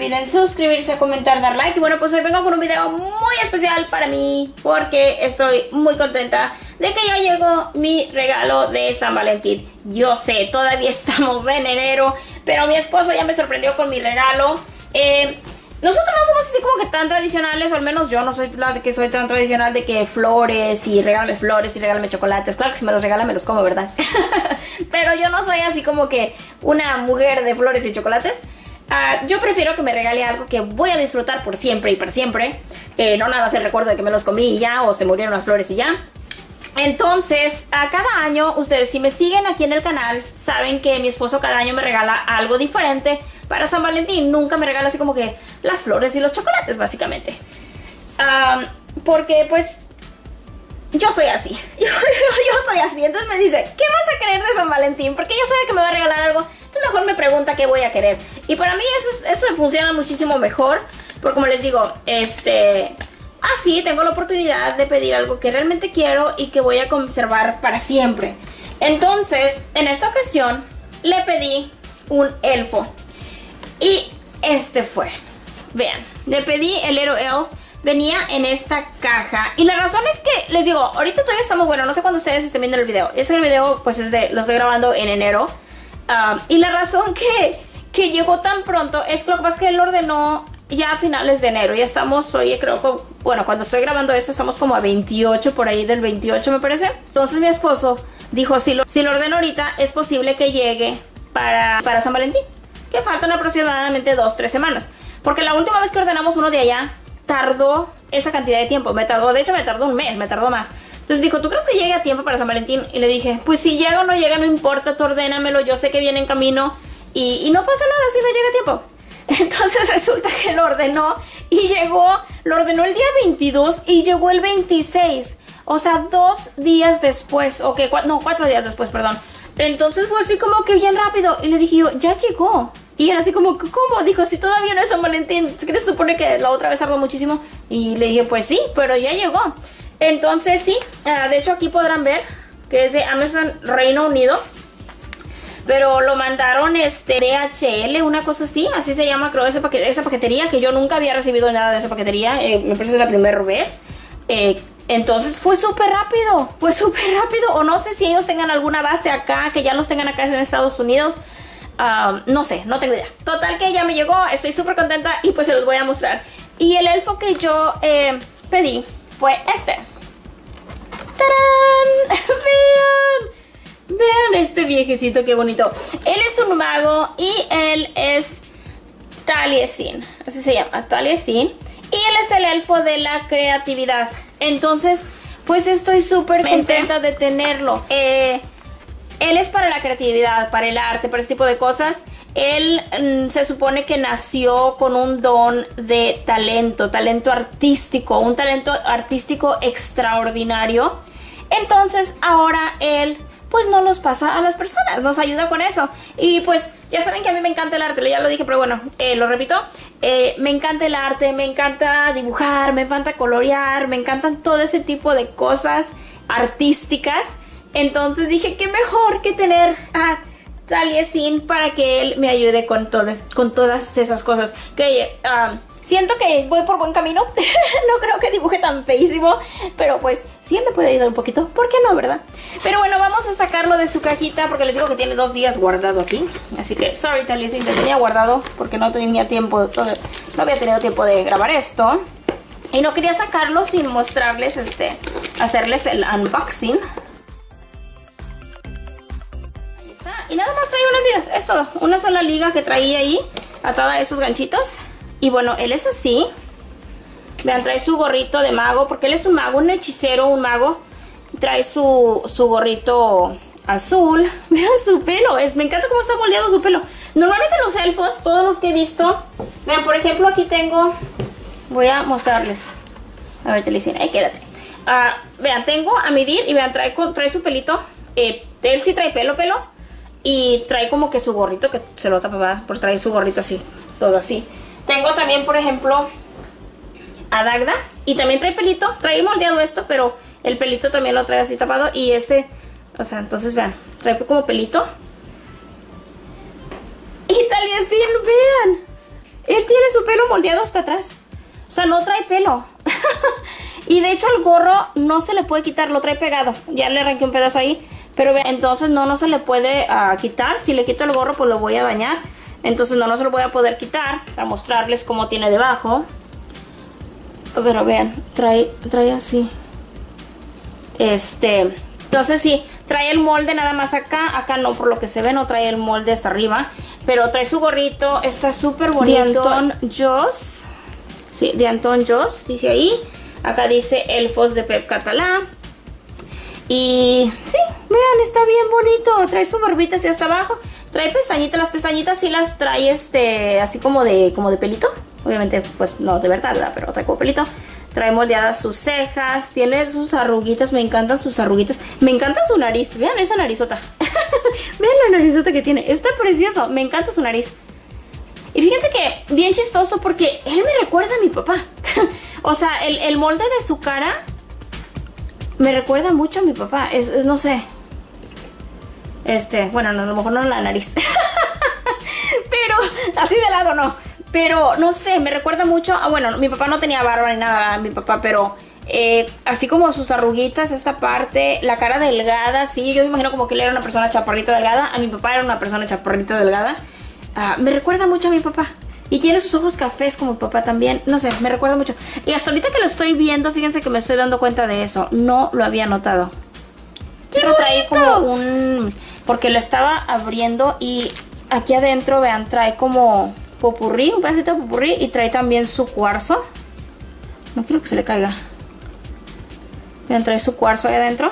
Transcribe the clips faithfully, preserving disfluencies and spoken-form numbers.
olviden suscribirse, comentar, dar like. Y bueno, pues hoy vengo con un video muy especial para mí, porque estoy muy contenta de que ya llegó mi regalo de San Valentín. Yo sé, todavía estamos en enero, pero mi esposo ya me sorprendió con mi regalo. eh, Nosotros no somos así como que tan tradicionales, o al menos yo no soy la de que soy tan tradicional de que flores y regálame flores y regálame chocolates. Claro que si me los regala me los como, ¿verdad? Pero yo no soy así como que una mujer de flores y chocolates. Uh, yo prefiero que me regale algo que voy a disfrutar por siempre y para siempre. Eh, no nada más el recuerdo de que me los comí y ya, o se murieron las flores y ya. Entonces, a cada año, ustedes si me siguen aquí en el canal, saben que mi esposo cada año me regala algo diferente para San Valentín. Nunca me regala así como que las flores y los chocolates, básicamente. Um, porque, pues, yo soy así. Yo, yo, yo soy así. Entonces me dice, ¿qué vas a querer de San Valentín? Porque ya sabe que me va a regalar algo. Entonces mejor me pregunta qué voy a querer. Y para mí eso, eso funciona muchísimo mejor. Porque como les digo, este... así tengo la oportunidad de pedir algo que realmente quiero y que voy a conservar para siempre. Entonces, en esta ocasión, le pedí un elfo. Y este fue. Vean, le pedí el Hero Elf. Venía en esta caja. Y la razón es que, les digo, ahorita todavía estamos, bueno, no sé cuándo ustedes estén viendo el video. Ese video, pues, es de, lo estoy grabando en enero. Um, y la razón que, que llegó tan pronto es que lo que pasa es que él ordenó ya a finales de enero. Ya estamos, oye, creo que, bueno, cuando estoy grabando esto estamos como a veintiocho, por ahí del veintiocho me parece. Entonces mi esposo dijo, si lo, si lo ordeno ahorita, es posible que llegue para, para San Valentín. Que faltan aproximadamente dos, tres semanas. Porque la última vez que ordenamos uno de allá, tardó esa cantidad de tiempo. Me tardó, de hecho me tardó un mes, me tardó más. Entonces dijo, ¿tú crees que llegue a tiempo para San Valentín? Y le dije, pues si llega o no llega, no importa, tú ordénamelo, yo sé que viene en camino. Y, y no pasa nada si no llega a tiempo. Entonces resulta que lo ordenó y llegó, lo ordenó el día veintidós y llegó el veintiséis. O sea, dos días después, o que, no, cuatro días después, perdón. Entonces fue así como que bien rápido. Y le dije yo, ya llegó. Y él así como, ¿cómo? Dijo, si todavía no es San Valentín, ¿qué se supone que la otra vez tardó muchísimo? Y le dije, pues sí, pero ya llegó. Entonces sí, uh, de hecho aquí podrán ver que es de Amazon Reino Unido. Pero lo mandaron este D H L, una cosa así, así se llama, creo, esa, paquet esa paquetería, que yo nunca había recibido nada de esa paquetería, eh, me parece que es la primera vez. Eh, entonces fue súper rápido, fue súper rápido, o no sé si ellos tengan alguna base acá, que ya los tengan acá en Estados Unidos. Um, no sé, no tengo idea. Total que ya me llegó, estoy súper contenta y pues se los voy a mostrar. Y el elfo que yo eh, pedí fue este. ¡Tarán! ¡Vean! Vean este viejecito, qué bonito. Él es un mago y él es Taliesin, así se llama, Taliesin. Y él es el elfo de la creatividad. Entonces, pues estoy súper contenta de tenerlo. Eh, él es para la creatividad, para el arte, para este tipo de cosas. Él mm, se supone que nació con un don de talento, talento artístico, un talento artístico extraordinario. Entonces, ahora él pues no los pasa a las personas, nos ayuda con eso. Y pues ya saben que a mí me encanta el arte, ya lo dije, pero bueno, eh, lo repito, eh, me encanta el arte, me encanta dibujar, me encanta colorear, me encantan todo ese tipo de cosas artísticas. Entonces dije, qué mejor que tener a Taliesin para que él me ayude con todas, con todas esas cosas. Que uh, siento que voy por buen camino. No creo que dibuje tan feísimo, pero pues sí me puede ayudar un poquito, ¿por qué no, verdad? Pero bueno, vamos a sacarlo de su cajita porque les digo que tiene dos días guardado aquí. Así que, sorry Taliesin, te tenía guardado porque no tenía tiempo, todo, no había tenido tiempo de grabar esto. Y no quería sacarlo sin mostrarles, este, hacerles el unboxing. Ahí está. Y nada más trae unas ligas, es todo. Una sola liga que traía ahí, atada a esos ganchitos. Y bueno, él es así. Vean, trae su gorrito de mago, porque él es un mago, un hechicero, un mago. Trae su, su gorrito azul. Vean su pelo, es, me encanta cómo está moldeado su pelo. Normalmente los elfos, todos los que he visto, vean, por ejemplo, aquí tengo, voy a mostrarles. A ver, te le dicen, ahí quédate. Uh, vean, tengo a Midir y vean, trae, trae su pelito. Eh, él sí trae pelo, pelo. Y trae como que su gorrito, que se lo tapa, pues trae su gorrito así, todo así. Tengo también, por ejemplo, a Dagda, y también trae pelito, trae moldeado esto, pero el pelito también lo trae así tapado. Y ese, o sea, entonces vean, trae como pelito. Y Taliesin, vean, Él tiene su pelo moldeado hasta atrás. O sea, no trae pelo. Y de hecho el gorro no se le puede quitar, lo trae pegado. Ya le arranqué un pedazo ahí. Pero entonces no, no se le puede uh, quitar. Si le quito el gorro, pues lo voy a dañar. Entonces no, no se lo voy a poder quitar. Para mostrarles cómo tiene debajo. Pero vean, trae, trae así. Este... Entonces sí, trae el molde nada más acá. Acá no, por lo que se ve, no trae el molde hasta arriba. Pero trae su gorrito. Está súper bonito. De Anton Joss. Sí, de Anton Joss, dice ahí. Acá dice Elfos de Pep Català. Y sí, vean, está bien bonito. Trae su barbita hacia hasta abajo. Trae pestañitas. Las pestañitas sí las trae este así como de, como de pelito. Obviamente, pues no de verdad, ¿verdad? Pero trae como pelito. Trae moldeadas sus cejas, tiene sus arruguitas, me encantan sus arruguitas. Me encanta su nariz, vean esa narizota. Vean la narizota que tiene, está precioso, me encanta su nariz. Y fíjense que bien chistoso porque él me recuerda a mi papá. O sea, el, el molde de su cara me recuerda mucho a mi papá, es, es no sé. Este, bueno, no, a lo mejor no la nariz. Pero así de lado no. Pero, no sé, me recuerda mucho... Ah, bueno, mi papá no tenía barba ni nada, mi papá, pero... Eh, así como sus arruguitas, esta parte, la cara delgada, sí. Yo me imagino como que él era una persona chaparrita delgada. A mi papá era una persona chaparrita delgada. Uh, me recuerda mucho a mi papá. Y tiene sus ojos cafés como mi papá también. No sé, me recuerda mucho. Y hasta ahorita que lo estoy viendo, fíjense que me estoy dando cuenta de eso. No lo había notado. ¡Qué Pero trae bonito! como un... Porque lo estaba abriendo y aquí adentro, vean, trae como... popurrí, un pedacito de popurrí y trae también su cuarzo. No quiero que se le caiga. Vean, trae su cuarzo ahí adentro.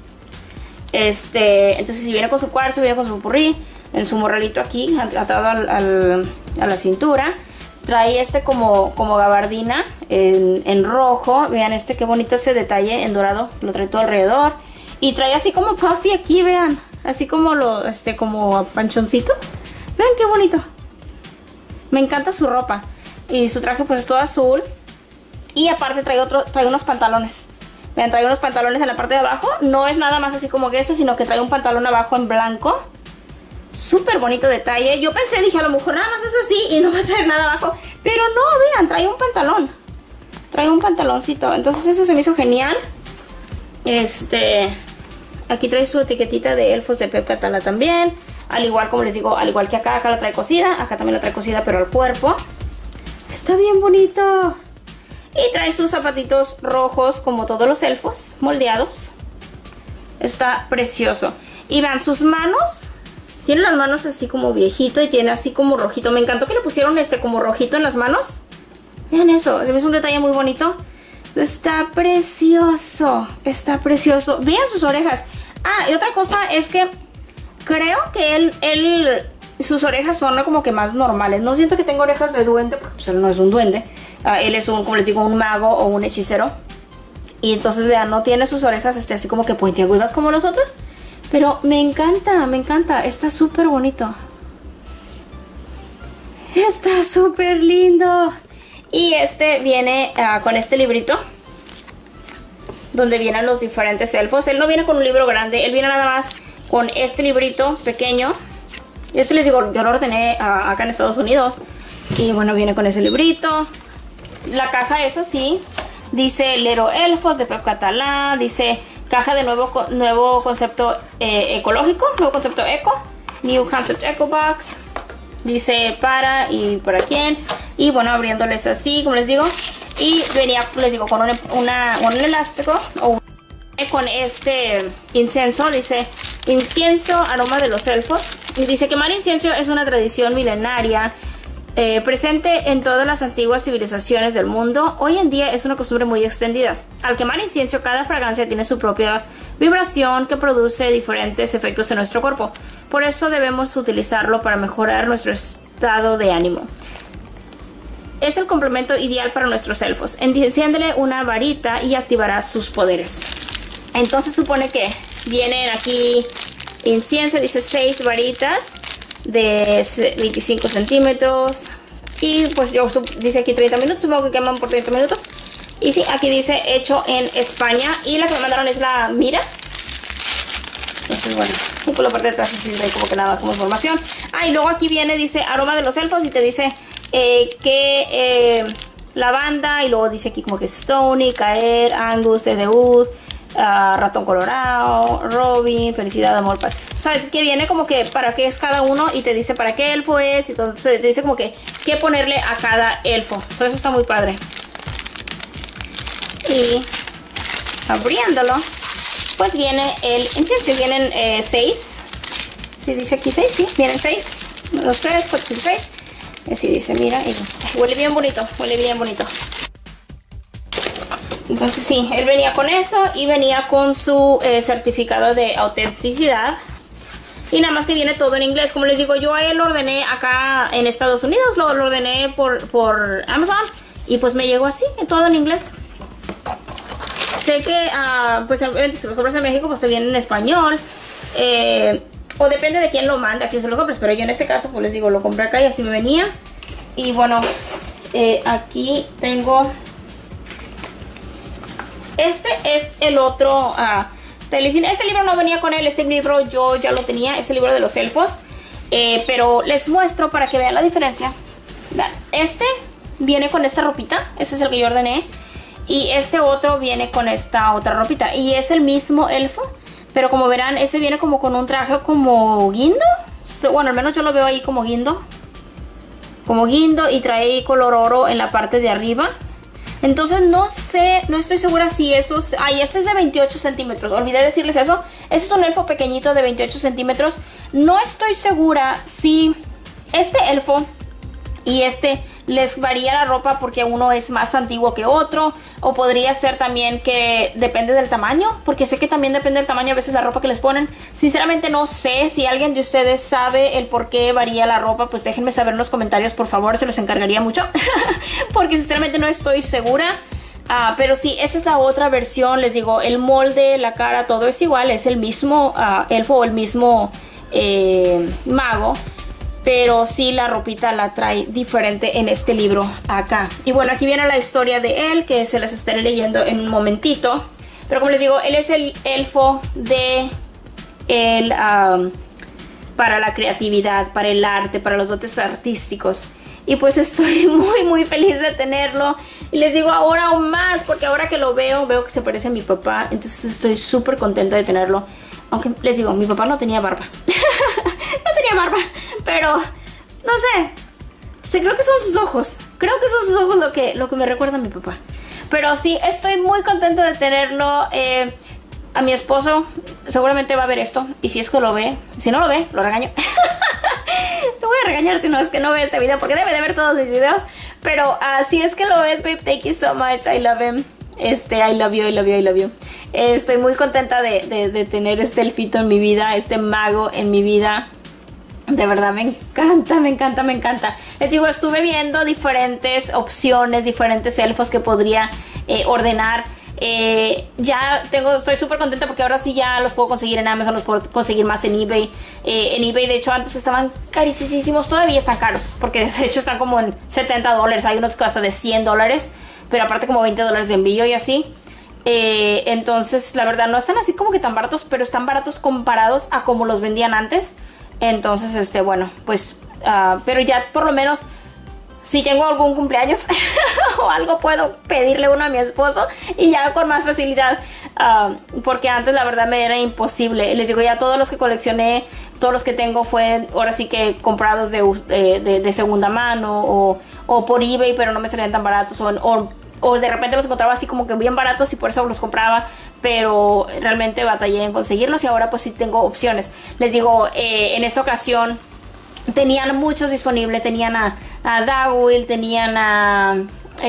Este, entonces si viene con su cuarzo, viene con su popurrí, en su morralito aquí, atado al, al, a la cintura. Trae este como, como gabardina en, en rojo. Vean este, qué bonito ese detalle en dorado. Lo trae todo alrededor. Y trae así como puffy aquí, vean. Así como lo, este, como panchoncito. Vean qué bonito. Me encanta su ropa. Y su traje pues es todo azul. Y aparte trae otro, trae unos pantalones. Vean, trae unos pantalones en la parte de abajo. No es nada más así como que eso, sino que trae un pantalón abajo en blanco. Súper bonito detalle. Yo pensé, dije, a lo mejor nada más es así y no va a traer nada abajo. Pero no, vean, trae un pantalón. Trae un pantaloncito. Entonces eso se me hizo genial. Este... Aquí trae su etiquetita de Elfos de Pep Català también. Al igual, como les digo, al igual que acá, acá la trae cosida. Acá también la trae cosida, pero al cuerpo. Está bien bonito. Y trae sus zapatitos rojos, como todos los elfos, moldeados. Está precioso. Y vean, sus manos. Tiene las manos así como viejito y tiene así como rojito. Me encantó que le pusieron este como rojito en las manos. Vean eso, se me hizo un detalle muy bonito. Está precioso, está precioso. Vean sus orejas. Ah, y otra cosa es que... Creo que él, él, sus orejas son como que más normales. No siento que tenga orejas de duende, porque pues, él no es un duende. Uh, él es un, como les digo, un mago o un hechicero. Y entonces, vean, no tiene sus orejas este, así como que puntiagudas como los otros. Pero me encanta, me encanta. Está súper bonito. Está súper lindo. Y este viene uh, con este librito. Donde vienen los diferentes elfos. Él no viene con un libro grande, él viene nada más... con este librito pequeño. Y este les digo, yo lo ordené uh, acá en Estados Unidos. Y bueno, viene con ese librito. La caja es así. Dice Lero Elfos de Pep Català. Dice caja de nuevo, nuevo concepto eh, ecológico. Nuevo concepto eco. New Concept Eco Box. Dice para y para quién. Y bueno, abriéndoles así, como les digo. Y venía, les digo, con un, una, un elástico. O un, con este incienso. Dice... Incienso, aroma de los elfos. Y dice: quemar incienso es una tradición milenaria eh, presente en todas las antiguas civilizaciones del mundo. Hoy en día es una costumbre muy extendida. Al quemar incienso, cada fragancia tiene su propia vibración que produce diferentes efectos en nuestro cuerpo. Por eso debemos utilizarlo para mejorar nuestro estado de ánimo. Es el complemento ideal para nuestros elfos. Enciéndele una varita y activará sus poderes. Entonces supone que vienen aquí incienso, dice seis varitas de veinticinco centímetros. Y pues yo dice aquí treinta minutos, supongo que queman por treinta minutos. Y sí, aquí dice hecho en España. Y la que me mandaron es la Mira. Entonces bueno, y por la parte de atrás así hay como que nada como información. Ah, y luego aquí viene, dice aroma de los elfos y te dice eh, que eh, la banda, y luego dice aquí como que Stoney, Caer, Angus, Edeud, uh, Ratón Colorado, Robin, Felicidad, Amor, Paz. O sea, que viene como que para qué es cada uno y te dice para qué elfo es, y entonces te dice como que qué ponerle a cada elfo. So, eso está muy padre. Y abriéndolo, pues viene el incienso. Vienen eh, seis. Si dice aquí seis, sí, vienen seis. uno, dos, tres, cuatro, cinco, seis. Así dice, mira, y huele bien bonito, huele bien bonito. Entonces sí, él venía con eso y venía con su eh, certificado de autenticidad. Y nada más que viene todo en inglés. Como les digo, yo a él lo ordené acá en Estados Unidos, lo, lo ordené por, por Amazon. Y pues me llegó así, todo en inglés. Sé que, uh, pues, si lo compras en México, pues te viene en español. Eh... O depende de quién lo manda, quién se lo compres. Pero yo en este caso, pues les digo, lo compré acá y así me venía. Y bueno, eh, aquí tengo... Este es el otro... Uh, este libro no venía con él. Este libro yo ya lo tenía. Es el libro de los elfos. Eh, pero les muestro para que vean la diferencia. Vean, este viene con esta ropita. Este es el que yo ordené. Y este otro viene con esta otra ropita. Y es el mismo elfo. Pero como verán, este viene como con un traje como guindo. Bueno, al menos yo lo veo ahí como guindo. Como guindo y trae color oro en la parte de arriba. Entonces no sé, no estoy segura si esos... Ay, este es de veintiocho centímetros. Olvidé decirles eso. Este es un elfo pequeñito de veintiocho centímetros. No estoy segura si este elfo y este les varía la ropa porque uno es más antiguo que otro, o podría ser también que depende del tamaño, porque sé que también depende del tamaño a veces la ropa que les ponen. Sinceramente no sé. Si alguien de ustedes sabe el por qué varía la ropa, pues déjenme saber en los comentarios, por favor, se los encargaría mucho porque sinceramente no estoy segura. Uh, pero sí, esa es la otra versión. Les digo, el molde, la cara, todo es igual, es el mismo uh, elfo o el mismo eh, mago. Pero sí, la ropita la trae diferente en este libro acá. Y bueno, aquí viene la historia de él, que se las estaré leyendo en un momentito. Pero como les digo, él es el elfo de el, um, para la creatividad, para el arte, para los dotes artísticos. Y pues estoy muy muy feliz de tenerlo. Y les digo ahora aún más, porque ahora que lo veo, veo que se parece a mi papá. Entonces estoy súper contenta de tenerlo. Aunque les digo, mi papá no tenía barba. No tenía barba, pero no sé. Sí, creo que son sus ojos. Creo que son sus ojos lo que, lo que me recuerda a mi papá. Pero sí, estoy muy contenta de tenerlo. Eh, a mi esposo seguramente va a ver esto. Y si es que lo ve, si no lo ve, lo regaño. Lo voy a regañar si no es que no ve este video, porque debe de ver todos mis videos. Pero uh, si es que lo ves, babe, thank you so much. I love him. Este, I love you, I love you, I love you. Eh, estoy muy contenta de, de, de tener este elfito en mi vida, este mago en mi vida. De verdad me encanta, me encanta, me encanta. Les digo, estuve viendo diferentes opciones, diferentes elfos que podría eh, ordenar. Eh, ya tengo, estoy súper contenta porque ahora sí ya los puedo conseguir en Amazon, los puedo conseguir más en eBay. Eh, en eBay, de hecho, antes estaban carísimos, todavía están caros, porque de hecho están como en setenta dólares, hay unos que hasta de cien dólares, pero aparte como veinte dólares de envío y así. Eh, entonces, la verdad, no están así como que tan baratos, pero están baratos comparados a como los vendían antes. Entonces, este, bueno, pues, uh, pero ya por lo menos, si tengo algún cumpleaños o algo, puedo pedirle uno a mi esposo y ya con más facilidad, uh, porque antes la verdad me era imposible. Les digo, ya todos los que coleccioné, todos los que tengo fue ahora sí que comprados de, de, de, de segunda mano o, o por eBay, pero no me salían tan baratos, o, o, o de repente los encontraba así como que bien baratos y por eso los compraba, pero realmente batallé en conseguirlos y ahora pues sí tengo opciones. Les digo, eh, en esta ocasión tenían muchos disponibles. Tenían a, a Dagwill, tenían a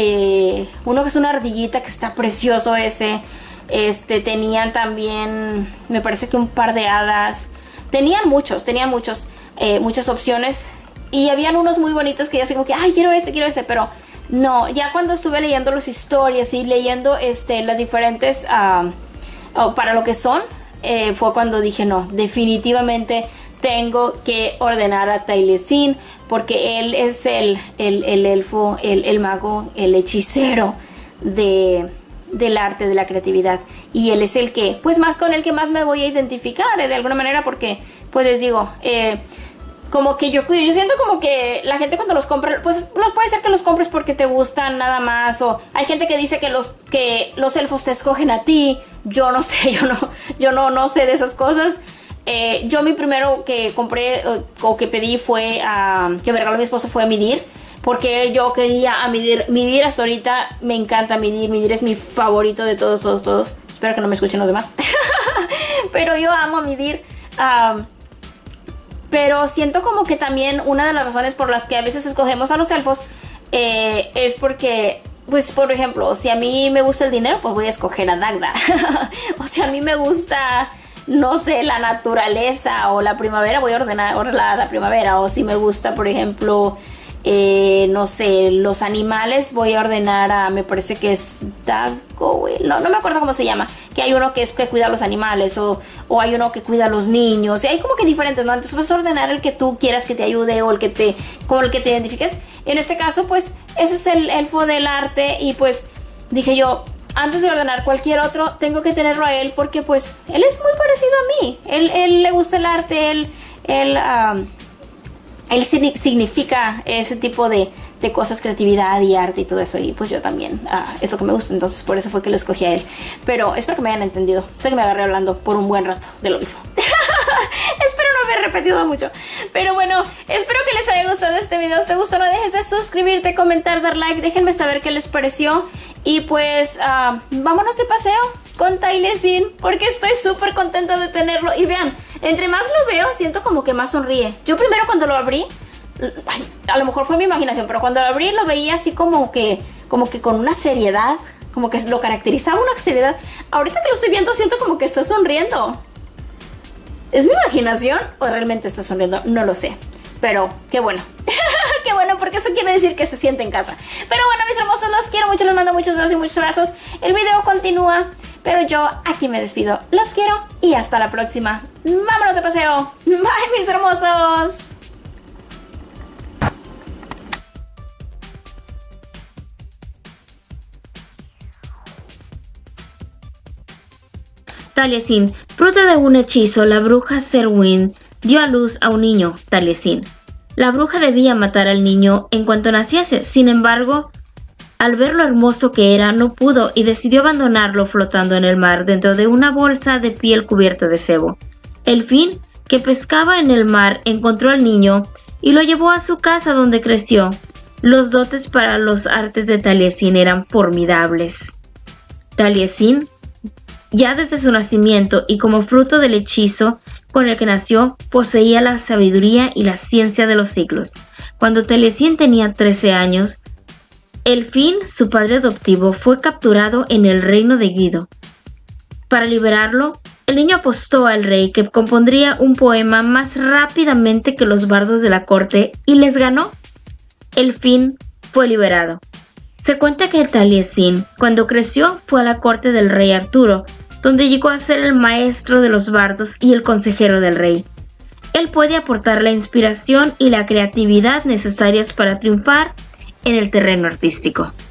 eh, uno que es una ardillita que está precioso ese. Este, tenían también, me parece que un par de hadas. Tenían muchos, tenían muchos, eh, muchas opciones. Y habían unos muy bonitos que yo así como que, ay, quiero este, quiero este, pero no, ya cuando estuve leyendo las historias y leyendo este, las diferentes, uh, oh, para lo que son, eh, fue cuando dije, no, definitivamente tengo que ordenar a Taliesin, porque él es el, el, el elfo, el, el mago, el hechicero de, del arte, de la creatividad. Y él es el que, pues más con el que más me voy a identificar, eh, de alguna manera, porque, pues les digo, eh, como que yo, yo siento como que la gente cuando los compra, pues los puede ser que los compres porque te gustan nada más, o hay gente que dice que los que los elfos te escogen a ti. Yo no sé, yo no yo no no sé de esas cosas. Eh, yo mi primero que compré o, o que pedí fue a, que me regaló mi esposo fue a Midir, porque yo quería a Midir. Midir hasta ahorita me encanta Midir. Midir es mi favorito de todos, todos, todos. Espero que no me escuchen los demás. Pero yo amo a Midir. Um, pero siento como que también una de las razones por las que a veces escogemos a los elfos eh, es porque, pues por ejemplo, si a mí me gusta el dinero, pues voy a escoger a Dagda. O si a mí me gusta, no sé, la naturaleza o la primavera, voy a ordenar la, la primavera. O si me gusta, por ejemplo, eh, no sé, los animales, voy a ordenar a, me parece que es Dago, no, no me acuerdo cómo se llama, que hay uno que es que cuida a los animales, o, o hay uno que cuida a los niños, y hay como que diferentes, ¿no? Entonces vas a ordenar el que tú quieras que te ayude, o el que te, con el que te identifiques. En este caso, pues, ese es el elfo del arte, y pues, dije yo, antes de ordenar cualquier otro, tengo que tenerlo a él, porque pues, él es muy parecido a mí, él, él le gusta el arte, él, él, um, él significa ese tipo de, de cosas, creatividad y arte y todo eso, y pues yo también, uh, es lo que me gusta, entonces por eso fue que lo escogí a él. Pero espero que me hayan entendido, sé que me agarré hablando por un buen rato de lo mismo. Espero no haber repetido mucho, pero bueno, espero que les haya gustado este video. Si te gustó, no dejes de suscribirte, comentar, dar like, déjenme saber qué les pareció. Y pues uh, vámonos de paseo con Taliesin, porque estoy súper contenta de tenerlo. Y vean, entre más lo veo, siento como que más sonríe. Yo primero cuando lo abrí, ay, a lo mejor fue mi imaginación, pero cuando lo abrí lo veía así como que, como que con una seriedad, como que lo caracterizaba una seriedad. Ahorita que lo estoy viendo siento como que está sonriendo. ¿Es mi imaginación o realmente está sonriendo? No lo sé, pero qué bueno. Qué bueno, porque eso quiere decir que se siente en casa. Pero bueno, mis hermosos, los quiero mucho, les mando muchos besos y muchos abrazos. El video continúa, pero yo aquí me despido. Los quiero y hasta la próxima. Vámonos de paseo. Bye, mis hermosos. Taliesin, fruto de un hechizo, la bruja Serwyn dio a luz a un niño, Taliesin. La bruja debía matar al niño en cuanto naciese, sin embargo, al ver lo hermoso que era, no pudo y decidió abandonarlo flotando en el mar dentro de una bolsa de piel cubierta de sebo. El fin, que pescaba en el mar, encontró al niño y lo llevó a su casa donde creció. Los dotes para los artes de Taliesin eran formidables. Taliesin, ya desde su nacimiento y como fruto del hechizo con el que nació, poseía la sabiduría y la ciencia de los siglos. Cuando Taliesin tenía trece años, el fin, su padre adoptivo, fue capturado en el reino de Guido. Para liberarlo, el niño apostó al rey que compondría un poema más rápidamente que los bardos de la corte y les ganó. El fin fue liberado. Se cuenta que Taliesin, cuando creció, fue a la corte del rey Arturo, donde llegó a ser el maestro de los bardos y el consejero del rey. Él puede aportar la inspiración y la creatividad necesarias para triunfar en el terreno artístico.